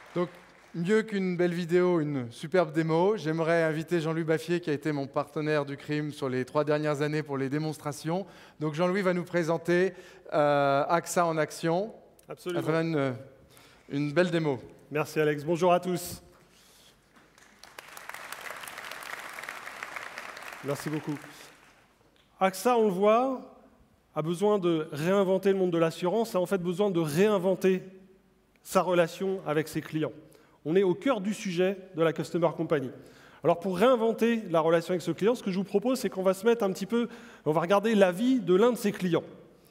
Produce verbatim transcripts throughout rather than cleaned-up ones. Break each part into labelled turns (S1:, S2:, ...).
S1: Donc, mieux qu'une belle vidéo, une superbe démo, j'aimerais inviter Jean-Louis Baffier, qui a été mon partenaire du crime sur les trois dernières années pour les démonstrations. Donc, Jean-Louis va nous présenter euh, AXA en action.
S2: Absolument.
S1: À travers une, une belle démo.
S2: Merci Alex. Bonjour à tous. Merci beaucoup. AXA, on le voit, a besoin de réinventer le monde de l'assurance, a en fait besoin de réinventer sa relation avec ses clients. On est au cœur du sujet de la Customer Company. Alors pour réinventer la relation avec ce client, ce que je vous propose, c'est qu'on va se mettre un petit peu, on va regarder la vie de l'un de ses clients.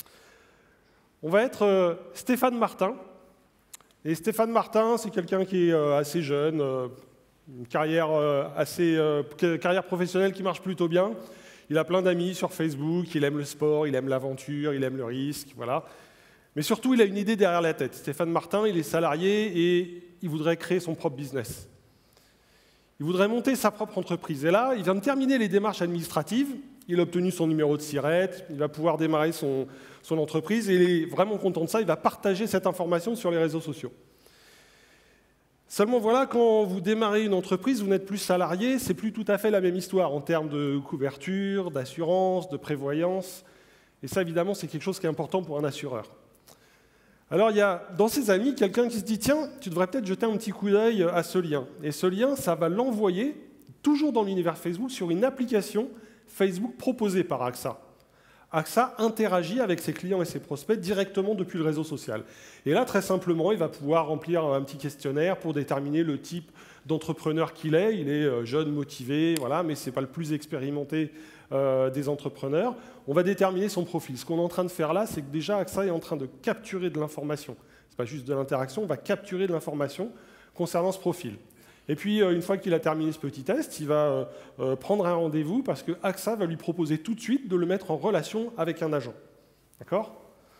S2: On va être euh, Stéphane Martin. Et Stéphane Martin, c'est quelqu'un qui est euh, assez jeune, euh, une carrière, euh, assez, euh, carrière professionnelle qui marche plutôt bien. Il a plein d'amis sur Facebook, il aime le sport, il aime l'aventure, il aime le risque, voilà. Mais surtout, il a une idée derrière la tête. Stéphane Martin, il est salarié et il voudrait créer son propre business. Il voudrait monter sa propre entreprise. Et là, il vient de terminer les démarches administratives. Il a obtenu son numéro de SIRET, il va pouvoir démarrer son, son entreprise et il est vraiment content de ça. Il va partager cette information sur les réseaux sociaux. Seulement voilà, quand vous démarrez une entreprise, vous n'êtes plus salarié, c'est plus tout à fait la même histoire en termes de couverture, d'assurance, de prévoyance. Et ça, évidemment, c'est quelque chose qui est important pour un assureur. Alors, il y a dans ses amis quelqu'un qui se dit « Tiens, tu devrais peut-être jeter un petit coup d'œil à ce lien. » Et ce lien, ça va l'envoyer, toujours dans l'univers Facebook, sur une application Facebook proposée par AXA. AXA interagit avec ses clients et ses prospects directement depuis le réseau social. Et là, très simplement, il va pouvoir remplir un petit questionnaire pour déterminer le type d'entrepreneur qu'il est. Il est jeune, motivé, voilà, mais ce n'est pas le plus expérimenté euh, des entrepreneurs. On va déterminer son profil. Ce qu'on est en train de faire là, c'est que déjà, AXA est en train de capturer de l'information. Ce n'est pas juste de l'interaction, on va capturer de l'information concernant ce profil. Et puis, une fois qu'il a terminé ce petit test, il va euh, prendre un rendez-vous parce que AXA va lui proposer tout de suite de le mettre en relation avec un agent. D'accord ?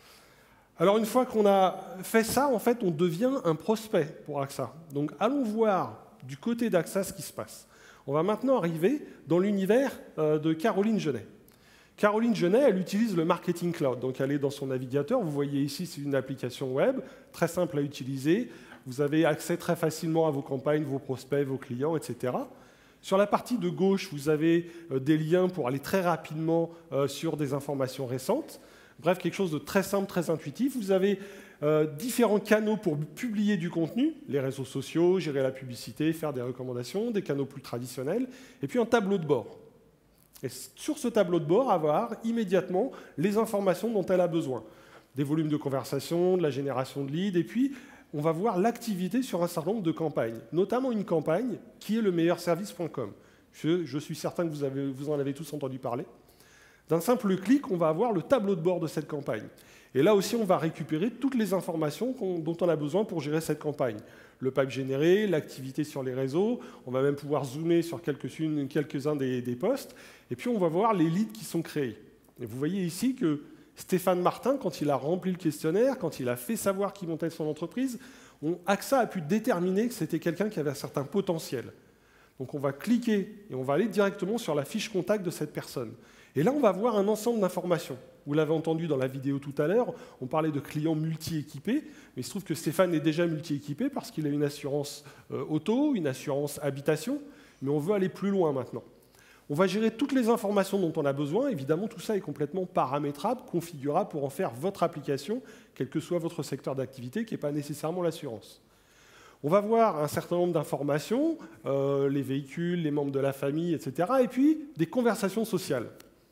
S2: Alors, une fois qu'on a fait ça, en fait, on devient un prospect pour AXA. Donc, allons voir du côté d'AXA ce qui se passe. On va maintenant arriver dans l'univers euh, de Caroline Genet. Caroline Genet, elle utilise le Marketing Cloud. Donc, elle est dans son navigateur. Vous voyez ici, c'est une application web, très simple à utiliser. Vous avez accès très facilement à vos campagnes, vos prospects, vos clients, et cetera. Sur la partie de gauche, vous avez euh, des liens pour aller très rapidement euh, sur des informations récentes. Bref, quelque chose de très simple, très intuitif. Vous avez euh, différents canaux pour publier du contenu, les réseaux sociaux, gérer la publicité, faire des recommandations, des canaux plus traditionnels, et puis un tableau de bord. Et sur ce tableau de bord, avoir immédiatement les informations dont elle a besoin. Des volumes de conversation, de la génération de leads, et puis on va voir l'activité sur un certain nombre de campagnes, notamment une campagne qui est le meilleur service point com. Je, je suis certain que vous, avez, vous en avez tous entendu parler. D'un simple clic, on va avoir le tableau de bord de cette campagne. Et là aussi, on va récupérer toutes les informations qu'on, dont on a besoin pour gérer cette campagne. Le pipe généré, l'activité sur les réseaux, on va même pouvoir zoomer sur quelques-uns quelques des, des posts, et puis on va voir les leads qui sont créés. Et vous voyez ici que Stéphane Martin, quand il a rempli le questionnaire, quand il a fait savoir qui montait son entreprise, on, AXA a pu déterminer que c'était quelqu'un qui avait un certain potentiel. Donc on va cliquer et on va aller directement sur la fiche contact de cette personne. Et là, on va voir un ensemble d'informations. Vous l'avez entendu dans la vidéo tout à l'heure, on parlait de clients multi-équipés, mais il se trouve que Stéphane est déjà multi-équipé parce qu'il a une assurance euh, auto, une assurance habitation, mais on veut aller plus loin maintenant. On va gérer toutes les informations dont on a besoin. Évidemment, tout ça est complètement paramétrable, configurable pour en faire votre application, quel que soit votre secteur d'activité, qui n'est pas nécessairement l'assurance. On va voir un certain nombre d'informations, euh, les véhicules, les membres de la famille, et cetera. Et puis, des conversations sociales.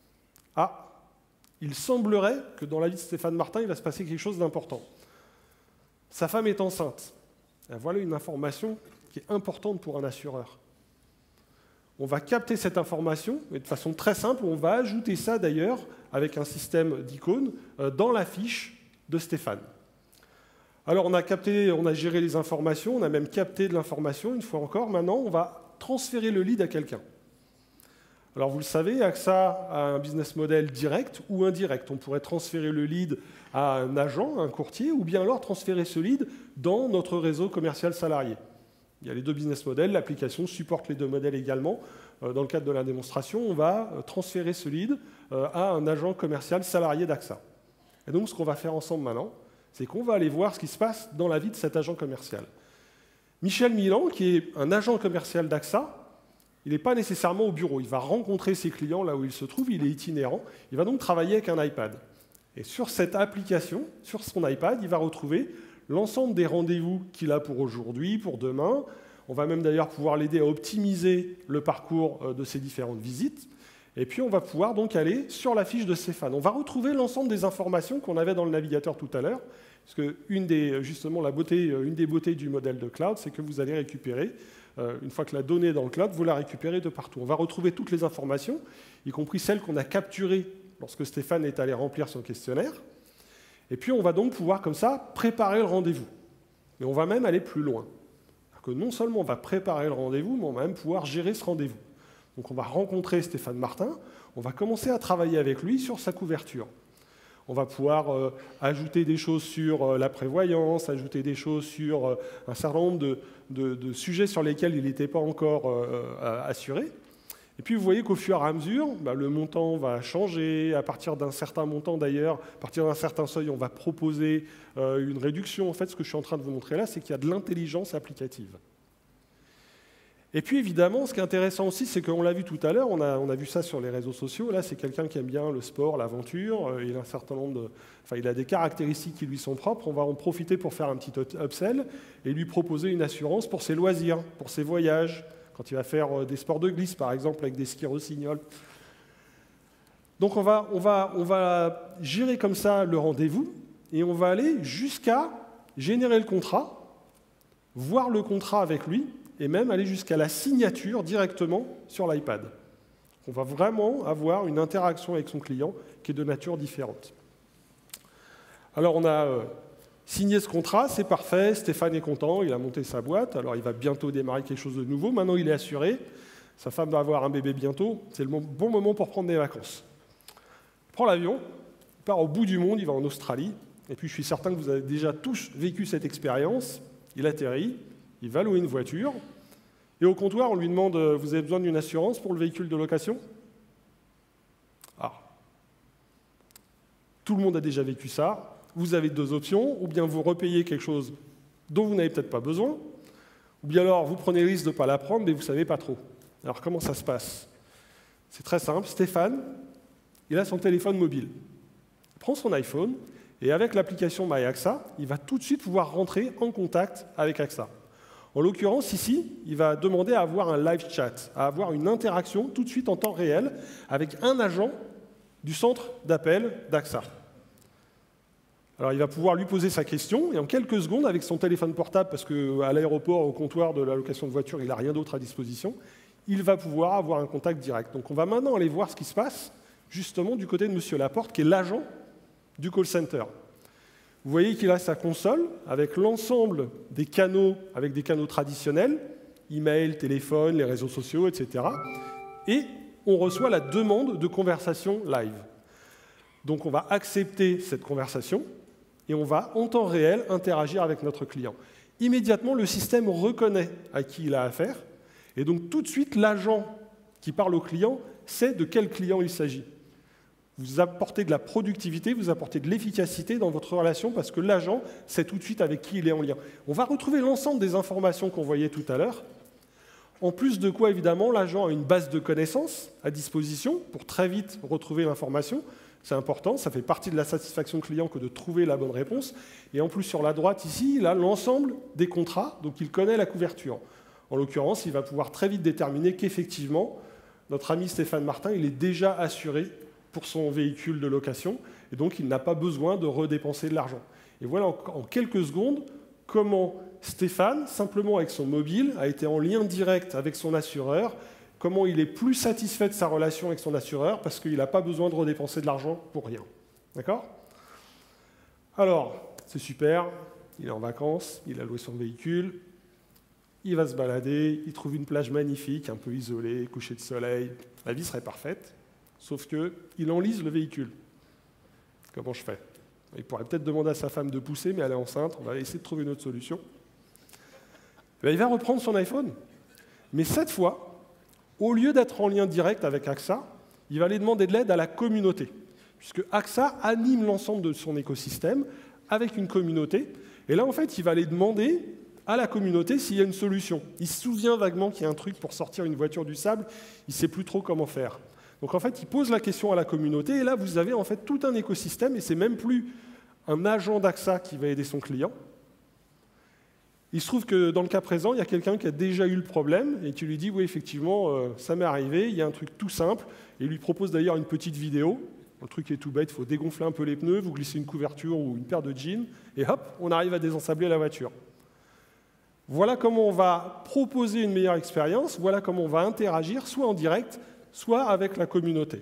S2: Ah, il semblerait que dans la vie de Stéphane Martin, il va se passer quelque chose d'important. Sa femme est enceinte. Et voilà une information qui est importante pour un assureur. On va capter cette information, et de façon très simple, on va ajouter ça d'ailleurs, avec un système d'icônes, dans la fiche de Stéphane. Alors on a capté, on a géré les informations, on a même capté de l'information, une fois encore. Maintenant, on va transférer le lead à quelqu'un. Alors vous le savez, AXA a un business model direct ou indirect. On pourrait transférer le lead à un agent, un courtier, ou bien alors transférer ce lead dans notre réseau commercial salarié. Il y a les deux business models, l'application supporte les deux modèles également. Dans le cadre de la démonstration, on va transférer ce lead à un agent commercial salarié d'AXA. Et donc, ce qu'on va faire ensemble maintenant, c'est qu'on va aller voir ce qui se passe dans la vie de cet agent commercial. Michel Milan, qui est un agent commercial d'A X A, il n'est pas nécessairement au bureau. Il va rencontrer ses clients là où il se trouve, il est itinérant. Il va donc travailler avec un iPad. Et sur cette application, sur son iPad, il va retrouver l'ensemble des rendez-vous qu'il a pour aujourd'hui, pour demain. On va même d'ailleurs pouvoir l'aider à optimiser le parcours de ses différentes visites. Et puis on va pouvoir donc aller sur la fiche de Stéphane. On va retrouver l'ensemble des informations qu'on avait dans le navigateur tout à l'heure. Parce que une des, justement, la beauté, une des beautés du modèle de cloud, c'est que vous allez récupérer, euh, une fois que la donnée est dans le cloud, vous la récupérez de partout. On va retrouver toutes les informations, y compris celles qu'on a capturées lorsque Stéphane est allé remplir son questionnaire. Et puis on va donc pouvoir, comme ça, préparer le rendez-vous. Mais on va même aller plus loin. Que non seulement on va préparer le rendez-vous, mais on va même pouvoir gérer ce rendez-vous. Donc on va rencontrer Stéphane Martin, on va commencer à travailler avec lui sur sa couverture. On va pouvoir euh, ajouter des choses sur euh, la prévoyance, ajouter des choses sur euh, un certain nombre de, de, de sujets sur lesquels il n'était pas encore euh, assuré. Et puis vous voyez qu'au fur et à mesure, bah, le montant va changer. À partir d'un certain montant d'ailleurs, à partir d'un certain seuil, on va proposer euh, une réduction. En fait, ce que je suis en train de vous montrer là, c'est qu'il y a de l'intelligence applicative. Et puis évidemment, ce qui est intéressant aussi, c'est qu'on l'a vu tout à l'heure, on a, on a vu ça sur les réseaux sociaux, là c'est quelqu'un qui aime bien le sport, l'aventure, euh, il a un certain nombre de, enfin, il a des caractéristiques qui lui sont propres, on va en profiter pour faire un petit upsell et lui proposer une assurance pour ses loisirs, pour ses voyages, quand il va faire euh, des sports de glisse par exemple avec des skis rossignols. Donc on va, on, va, on va gérer comme ça le rendez-vous et on va aller jusqu'à générer le contrat, voir le contrat avec lui, et même aller jusqu'à la signature directement sur l'iPad. On va vraiment avoir une interaction avec son client qui est de nature différente. Alors on a euh, signé ce contrat, c'est parfait, Stéphane est content, il a monté sa boîte, alors il va bientôt démarrer quelque chose de nouveau, maintenant il est assuré, sa femme va avoir un bébé bientôt, c'est le bon moment pour prendre des vacances. Il prend l'avion, il part au bout du monde, il va en Australie, et puis je suis certain que vous avez déjà tous vécu cette expérience, il atterrit, il va louer une voiture, et au comptoir, on lui demande « Vous avez besoin d'une assurance pour le véhicule de location ?» Ah. Tout le monde a déjà vécu ça. Vous avez deux options, ou bien vous repayez quelque chose dont vous n'avez peut-être pas besoin, ou bien alors vous prenez le risque de ne pas la prendre, mais vous ne savez pas trop. Alors comment ça se passe? C'est très simple. Stéphane, il a son téléphone mobile. Il prend son iPhone, et avec l'application MyAXA, il va tout de suite pouvoir rentrer en contact avec AXA. En l'occurrence, ici, il va demander à avoir un live chat, à avoir une interaction tout de suite en temps réel avec un agent du centre d'appel d'AXA. Alors, il va pouvoir lui poser sa question, et en quelques secondes, avec son téléphone portable, parce qu'à l'aéroport, au comptoir de la location de voiture, il n'a rien d'autre à disposition, il va pouvoir avoir un contact direct. Donc, on va maintenant aller voir ce qui se passe, justement, du côté de M. Laporte, qui est l'agent du call center. Vous voyez qu'il a sa console avec l'ensemble des canaux, avec des canaux traditionnels, email, téléphone, les réseaux sociaux, et cetera. Et on reçoit la demande de conversation live. Donc on va accepter cette conversation et on va, en temps réel, interagir avec notre client. Immédiatement, le système reconnaît à qui il a affaire, et donc tout de suite, l'agent qui parle au client sait de quel client il s'agit. Vous apportez de la productivité, vous apportez de l'efficacité dans votre relation parce que l'agent sait tout de suite avec qui il est en lien. On va retrouver l'ensemble des informations qu'on voyait tout à l'heure. En plus de quoi, évidemment, l'agent a une base de connaissances à disposition pour très vite retrouver l'information. C'est important, ça fait partie de la satisfaction client que de trouver la bonne réponse. Et en plus, sur la droite, ici, il a l'ensemble des contrats, donc il connaît la couverture. En l'occurrence, il va pouvoir très vite déterminer qu'effectivement, notre ami Stéphane Martin, il est déjà assuré pour son véhicule de location, et donc il n'a pas besoin de redépenser de l'argent. Et voilà en, en quelques secondes comment Stéphane, simplement avec son mobile, a été en lien direct avec son assureur, comment il est plus satisfait de sa relation avec son assureur parce qu'il n'a pas besoin de redépenser de l'argent pour rien. D'accord? Alors, c'est super, il est en vacances, il a loué son véhicule, il va se balader, il trouve une plage magnifique, un peu isolée, coucher de soleil, la vie serait parfaite. Sauf qu'il enlise le véhicule. Comment je fais? Il pourrait peut-être demander à sa femme de pousser, mais elle est enceinte, on va essayer de trouver une autre solution. Ben, il va reprendre son iPhone. Mais cette fois, au lieu d'être en lien direct avec AXA, il va aller demander de l'aide à la communauté, puisque AXA anime l'ensemble de son écosystème avec une communauté. Et là, en fait, il va aller demander à la communauté s'il y a une solution. Il se souvient vaguement qu'il y a un truc pour sortir une voiture du sable, il ne sait plus trop comment faire. Donc en fait, il pose la question à la communauté, et là, vous avez en fait tout un écosystème, et c'est même plus un agent d'A X A qui va aider son client. Il se trouve que dans le cas présent, il y a quelqu'un qui a déjà eu le problème, et qui lui dit, oui, effectivement, euh, ça m'est arrivé, il y a un truc tout simple, et il lui propose d'ailleurs une petite vidéo. Le truc est tout bête, il faut dégonfler un peu les pneus, vous glissez une couverture ou une paire de jeans, et hop, on arrive à désensabler la voiture. Voilà comment on va proposer une meilleure expérience, voilà comment on va interagir, soit en direct, soit avec la communauté.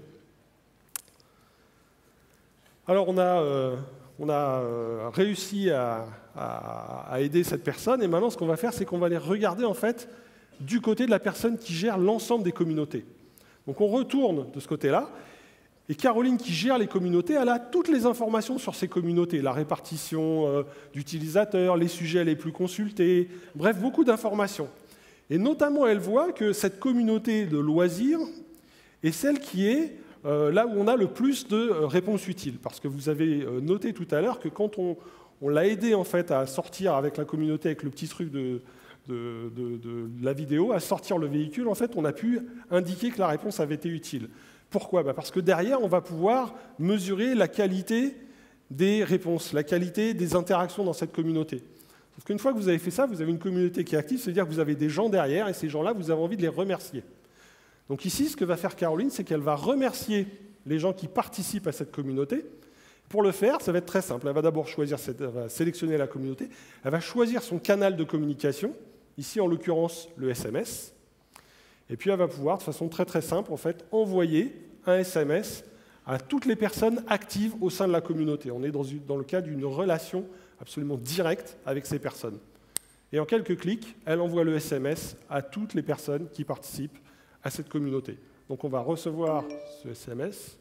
S2: Alors on a, euh, on a euh, réussi à, à, à aider cette personne, et maintenant ce qu'on va faire, c'est qu'on va aller regarder en fait du côté de la personne qui gère l'ensemble des communautés. Donc on retourne de ce côté-là, et Caroline, qui gère les communautés, elle a toutes les informations sur ces communautés, la répartition euh, d'utilisateurs, les sujets les plus consultés, bref, beaucoup d'informations. Et notamment, elle voit que cette communauté de loisirs est celle qui est euh, là où on a le plus de euh, réponses utiles. Parce que vous avez euh, noté tout à l'heure que quand on, on l'a aidé en fait, à sortir avec la communauté, avec le petit truc de, de, de, de la vidéo, à sortir le véhicule, en fait, on a pu indiquer que la réponse avait été utile. Pourquoi? Bah parce que derrière, on va pouvoir mesurer la qualité des réponses, la qualité des interactions dans cette communauté. Sauf qu'une fois que vous avez fait ça, vous avez une communauté qui est active, c'est-à-dire que vous avez des gens derrière, et ces gens-là, vous avez envie de les remercier. Donc ici, ce que va faire Caroline, c'est qu'elle va remercier les gens qui participent à cette communauté. Pour le faire, ça va être très simple. Elle va d'abord choisir, cette, elle va sélectionner la communauté, elle va choisir son canal de communication, ici en l'occurrence le S M S, et puis elle va pouvoir, de façon très très simple, en fait, envoyer un S M S à toutes les personnes actives au sein de la communauté. On est dans, une, dans le cas d'une relation absolument directe avec ces personnes. Et en quelques clics, elle envoie le S M S à toutes les personnes qui participent à cette communauté. Donc on va recevoir ce S M S.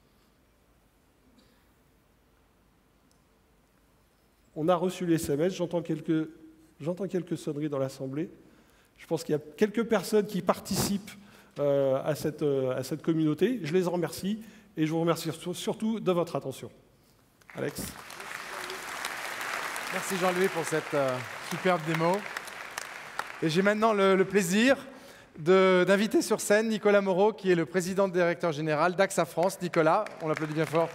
S2: On a reçu les S M S, j'entends quelques, j'entends quelques sonneries dans l'assemblée. Je pense qu'il y a quelques personnes qui participent euh, à, cette, euh, à cette communauté. Je les en remercie et je vous remercie surtout de votre attention. Alex.
S1: Merci Jean-Louis pour cette euh, superbe démo. Et j'ai maintenant le, le plaisir d'inviter sur scène Nicolas Moreau, qui est le président directeur général d'A X A France. Nicolas, on l'applaudit bien fort.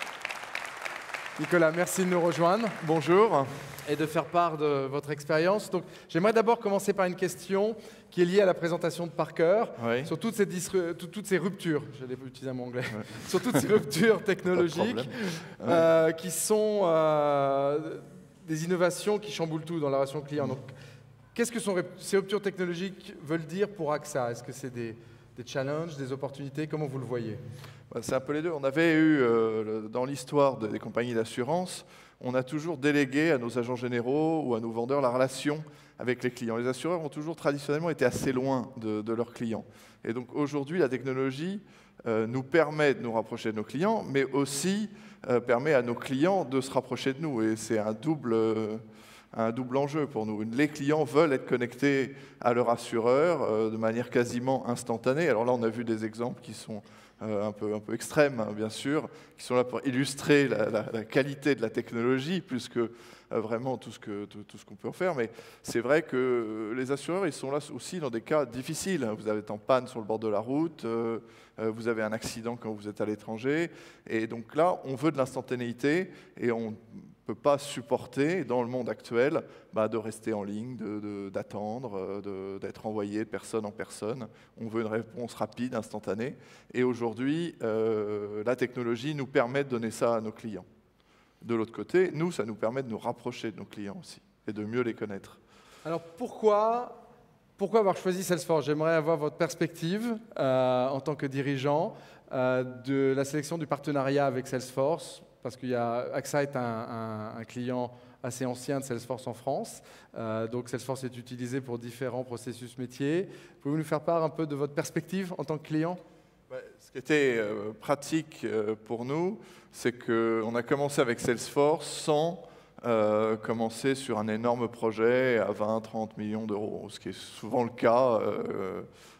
S1: Nicolas, merci de nous rejoindre.
S3: Bonjour.
S1: Et de faire part de votre expérience. Donc, j'aimerais d'abord commencer par une question qui est liée à la présentation de Parker,
S3: oui.
S1: sur toutes ces, toutes ces ruptures, j'allais utiliser un mot anglais, oui. sur toutes ces ruptures technologiques euh, oui. qui sont euh, des innovations qui chamboulent tout dans la relation client. Donc, qu'est-ce que sont, ces ruptures technologiques veulent dire pour A X A? Est-ce que c'est des, des challenges, des opportunités? Comment vous le voyez?
S3: C'est un peu les deux. On avait eu, euh, dans l'histoire des compagnies d'assurance, on a toujours délégué à nos agents généraux ou à nos vendeurs la relation avec les clients. Les assureurs ont toujours traditionnellement été assez loin de, de leurs clients. Et donc aujourd'hui, la technologie euh, nous permet de nous rapprocher de nos clients, mais aussi euh, permet à nos clients de se rapprocher de nous. Et c'est un double, euh, un double enjeu pour nous. Les clients veulent être connectés à leur assureur euh, de manière quasiment instantanée. Alors là, on a vu des exemples qui sont Euh, un, peu, un peu extrêmes, hein, bien sûr, qui sont là pour illustrer la, la, la qualité de la technologie, plus que euh, vraiment tout ce que, tout, tout ce qu'on peut en faire. Mais c'est vrai que les assureurs, ils sont là aussi dans des cas difficiles. Vous êtes en panne sur le bord de la route, euh, euh, vous avez un accident quand vous êtes à l'étranger. Et donc là, on veut de l'instantanéité et on ne peut pas supporter, dans le monde actuel, bah, de rester en ligne, d'attendre, d'être envoyé de personne en personne. On veut une réponse rapide, instantanée. Et aujourd'hui, euh, la technologie nous permet de donner ça à nos clients. De l'autre côté, nous, ça nous permet de nous rapprocher de nos clients aussi et de mieux les connaître.
S1: Alors pourquoi, pourquoi avoir choisi Salesforce? J'aimerais avoir votre perspective euh, en tant que dirigeant euh, de la sélection du partenariat avec Salesforce. Parce que A X A est un, un, un client assez ancien de Salesforce en France. Euh, donc Salesforce est utilisé pour différents processus métiers. Pouvez-vous nous faire part un peu de votre perspective en tant que client?
S3: Ouais, ce qui était euh, pratique euh, pour nous, c'est qu'on a commencé avec Salesforce sans euh, commencer sur un énorme projet à vingt à trente millions d'euros, ce qui est souvent le cas euh,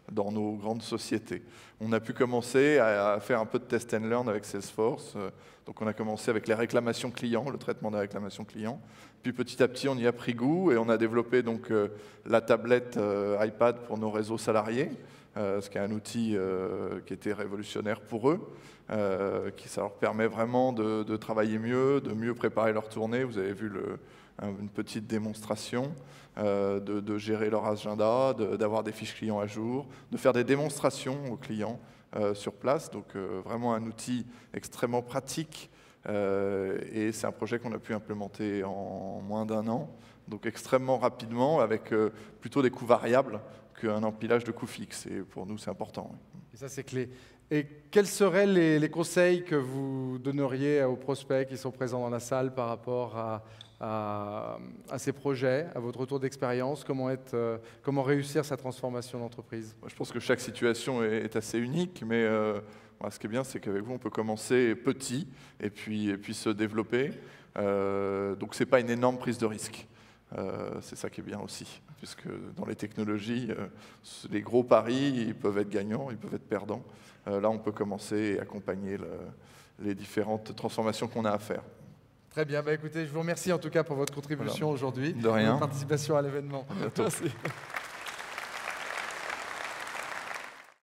S3: dans nos grandes sociétés. On a pu commencer à faire un peu de test and learn avec Salesforce. Donc on a commencé avec les réclamations clients, le traitement des réclamations clients. Puis petit à petit, on y a pris goût et on a développé donc euh, la tablette euh, iPad pour nos réseaux salariés, euh, ce qui est un outil euh, qui était révolutionnaire pour eux, euh, qui ça leur permet vraiment de, de travailler mieux, de mieux préparer leur tournée. Vous avez vu le, une petite démonstration, euh, de, de gérer leur agenda, de, d'avoir des fiches clients à jour, de faire des démonstrations aux clients euh, sur place. Donc euh, vraiment un outil extrêmement pratique. Euh, et c'est un projet qu'on a pu implémenter en moins d'un an, donc extrêmement rapidement, avec euh, plutôt des coûts variables qu'un empilage de coûts fixes. Et pour nous, c'est important. Oui.
S1: Et ça, c'est clé. Et quels seraient les, les conseils que vous donneriez aux prospects qui sont présents dans la salle par rapport à, à, à ces projets, à votre retour d'expérience, comment, être, euh, comment réussir sa transformation d'entreprise?
S3: Je pense que chaque situation est, est assez unique, mais euh, voilà, ce qui est bien, c'est qu'avec vous, on peut commencer petit et puis, et puis se développer. Euh, donc, ce n'est pas une énorme prise de risque. Euh, c'est ça qui est bien aussi, puisque dans les technologies, euh, les gros paris, ils peuvent être gagnants, ils peuvent être perdants. Euh, là, on peut commencer et accompagner le, les différentes transformations qu'on a à faire.
S1: Très bien. Bah, écoutez, je vous remercie en tout cas pour votre contribution
S3: Voilà.
S1: aujourd'hui.
S3: De rien.
S1: Votre participation à l'événement.
S3: À bientôt.
S1: Merci.